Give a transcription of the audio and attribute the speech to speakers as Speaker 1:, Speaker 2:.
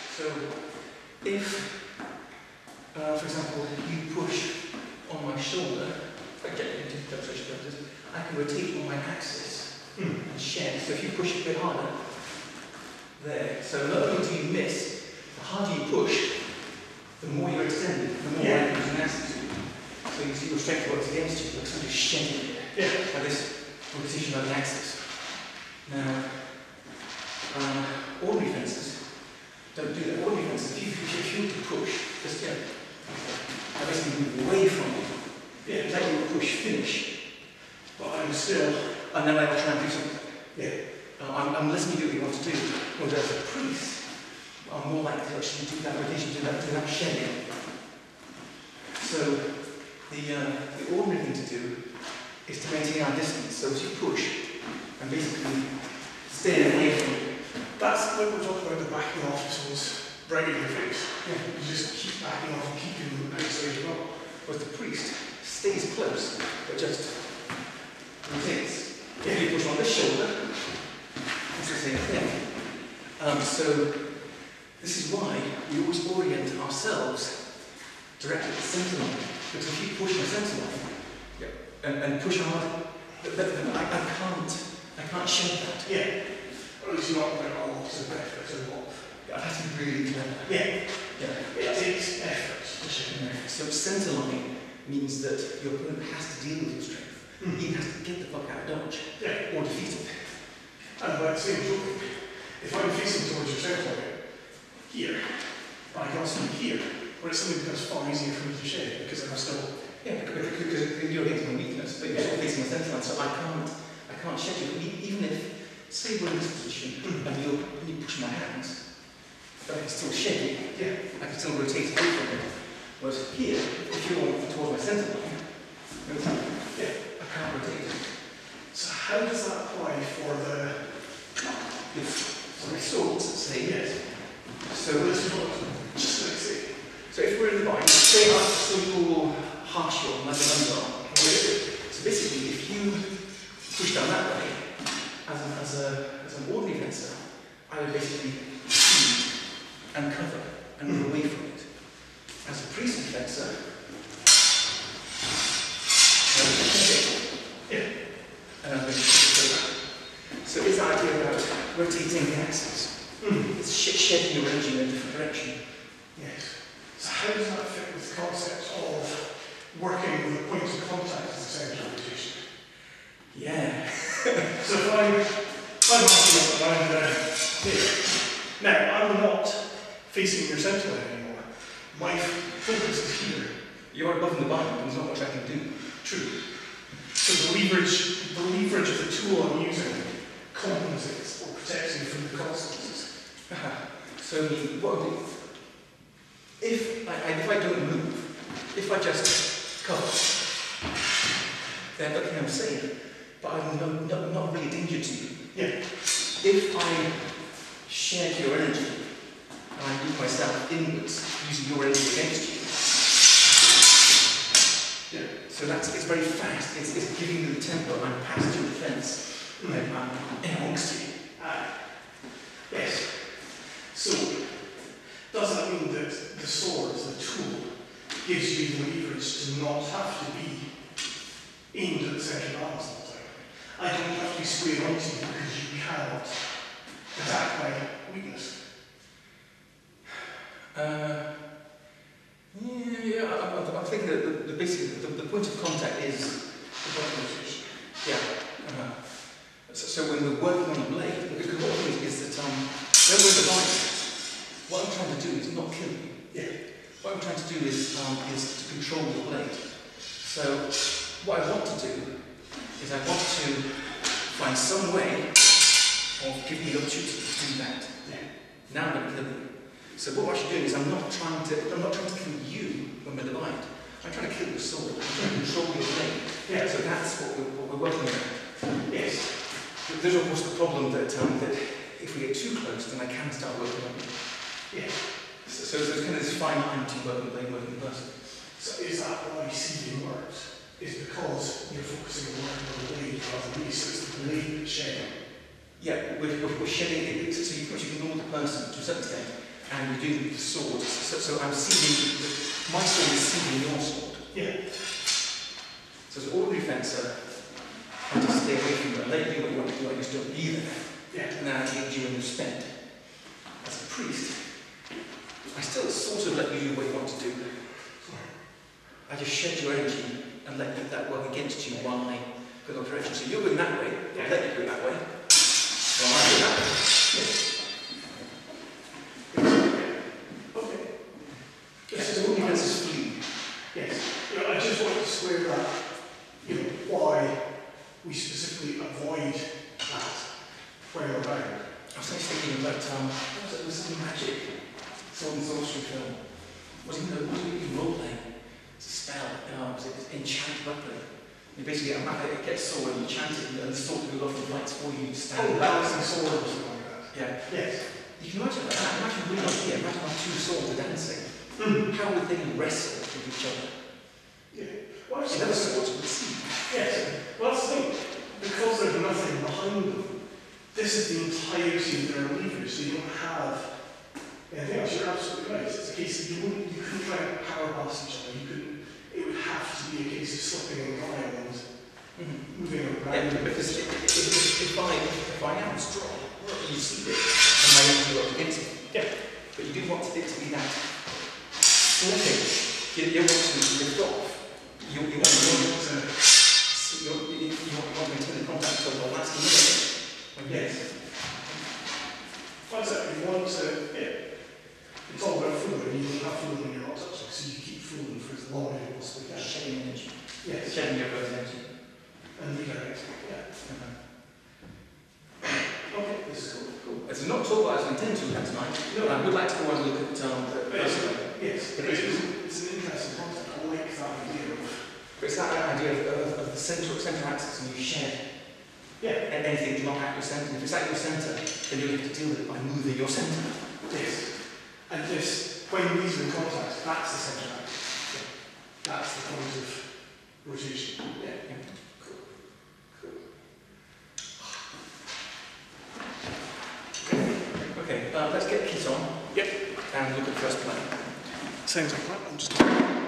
Speaker 1: So if, for example, you push on my shoulder, if I get into demonstration purposes, I can rotate on my axis and shed. So if you push a bit harder, there. So not only do you miss, the harder you push, the more you're extended, the more you're using an axis. So you see your strength works against you, like somebody's shedding by this rotation of the axis. Now, ordinary fences don't do that. Ordinary fences, if you push, just I basically move away from you. Let you push finish. But I'm still, and then I will try and do something. I'm listening to what you want to do. Whereas as a priest, I'm more likely to actually do that rotation, do that shedding. So the ordinary thing to do is to maintain our distance. So as you push, and basically stay away from it.
Speaker 2: That's when we're talking about the backing off of someone's right in your face. You just keep backing off and keeping them outside as well.
Speaker 1: Whereas the priest stays close, but just rotates. If you push on this shoulder, it's the same thing. So this is why we always orient ourselves directly at the centre line. Because if you push my centre line and push hard, I can't shed that.
Speaker 2: Or at least you're not about a lot of effort involved.
Speaker 1: It has to be really clever.
Speaker 2: It takes effort to shed.
Speaker 1: So centre line means that your opponent has to deal with your strength. He has to get the fuck out of dodge or defeat it.
Speaker 2: And by the same token, if I'm facing towards your centre line here, I can also be here, where it suddenly becomes far easier for me to shed because I'm still.
Speaker 1: Because you're against my weakness, but you're still facing my centre line, so I can't shed you. Even if, say we're in this position and you push my hands, but I can still shed you. I can still rotate away from it. Whereas here, if you're towards my centre line, I can't rotate it.
Speaker 2: So how does that apply for the
Speaker 1: swords, say?
Speaker 2: Yes.
Speaker 1: So
Speaker 2: this is what just like say.
Speaker 1: So if we're in the bind, say a simple harsh one like an underarm. So basically, if you push down that way, as an ordinary fencer, I would basically shoot and cover and move away from it. As a priestly fencer, I would shed it. So it's the idea about rotating the axis. It's shedding your energy in a different direction.
Speaker 2: Yes. So how does that fit with the concept of working with a point of contact as a centre of rotation? So if I'm marching up around here, now I'm not facing your centre line anymore. My focus is here.
Speaker 1: You're above the bind, and there's not much I can do.
Speaker 2: True. So the leverage of the tool I'm using compensates or protects me from the consequences.
Speaker 1: So what I do, if I don't move, if I just cover, then okay, I'm safe, but I'm not really a danger to you. If I shed your energy and I move myself inwards using your energy against you, so it's very fast. It's giving you the tempo. I'm passed through the fence. I'm amongst you.
Speaker 2: Yes. So, does that mean that the sword, the tool, gives you the leverage to not have to be aimed at the centre of balance all the time? I don't have to be square onto you because you cannot attack my weakness.
Speaker 1: I'm thinking that basically the point of contact is the bottom position. So when we're working on the blade, because what I'm doing is that when we're in the bind, what I'm trying to do is not kill you. What I'm trying to do is to control the blade. So what I want to do is I want to find some way of giving you the opportunity to do that. Now I'm going to kill you. So what we're actually doing is I'm not trying to kill you when we're in the bind. I'm trying to kill your sword. I'm trying to control your blade. So that's what we're working on.
Speaker 2: Yes.
Speaker 1: There's of course the problem that if we get too close, then I can start working on you. So there's kind of this fine line between working the blade and working the person.
Speaker 2: So is that why seeing works? Is because you're focusing on working on the blade rather than so it's the blade that's shedding?
Speaker 1: We're shedding it, so you can ignore the person to a certain extent, and we do the sword. So I'm sealing, my sword is sealing your sword.
Speaker 2: Yeah.
Speaker 1: So as an ordinary fencer, I just stay away from it. Let you do what you want to do, I just don't be there.
Speaker 2: Yeah.
Speaker 1: And then I leave you when you spend. As a priest, I still sort of let you do what you want to do. I just shed your energy and let that work against you while I go in the direction. So you're going that way, I let you go that way. Well, I go that way.
Speaker 2: Okay.
Speaker 1: Yes, so only has this flee.
Speaker 2: Yes. You know, I just want to square that, you know, why we specifically avoid that when we're around.
Speaker 1: I was actually thinking about, there was something magic, sword and sorcery film. Wasn't it role playing? It's a spell, it was enchant weapon. You basically get a get a sword and you chant it, and the sword goes off and fights for you, you stand back.
Speaker 2: Dancing sword or something like that.
Speaker 1: Yeah.
Speaker 2: Yes.
Speaker 1: You can imagine that. Imagine we're not here, imagine our two swords are dancing. How would they wrestle with each other?
Speaker 2: Yeah. Well,
Speaker 1: See, those swords would see.
Speaker 2: yes. Well, that's the thing. Because there's nothing behind them, this is the entirety of their levers, so you don't have anything else. You're absolutely right. It's a case that you couldn't try and power past each other. It would have to be a case of slipping and going and moving around.
Speaker 1: Yeah, because if I am strong, you see it, and my energy works against it.
Speaker 2: Yeah.
Speaker 1: But you do want it to be that slipping. You want to lift off. You want to maintain the contact until the last minute.
Speaker 2: Yes. That's it. You want to, yeah. It's all about fooling. You don't have fooling when you're not touching, so you keep fooling for as long as you possibly can.
Speaker 1: Shedding energy.
Speaker 2: Yes.
Speaker 1: Shedding your both energy.
Speaker 2: And redirect. Yeah. Okay, this is cool.
Speaker 1: It's not at all what I was intending to look at tonight. No, I would like to go and look at
Speaker 2: yes, it's an interesting concept. I like that idea of.
Speaker 1: But it's that idea of the centre axis and you shed.
Speaker 2: Yeah.
Speaker 1: And anything not at your centre. If it's at your centre, then you'll have to deal with it by moving your centre.
Speaker 2: Yes. And this, when these are in contact, that's the centre axis. Yeah. That's the point of rotation. Yeah.
Speaker 1: Okay, let's get kit on.
Speaker 2: Yep.
Speaker 1: And look at the first plane.
Speaker 2: Sounds like that. I'm just.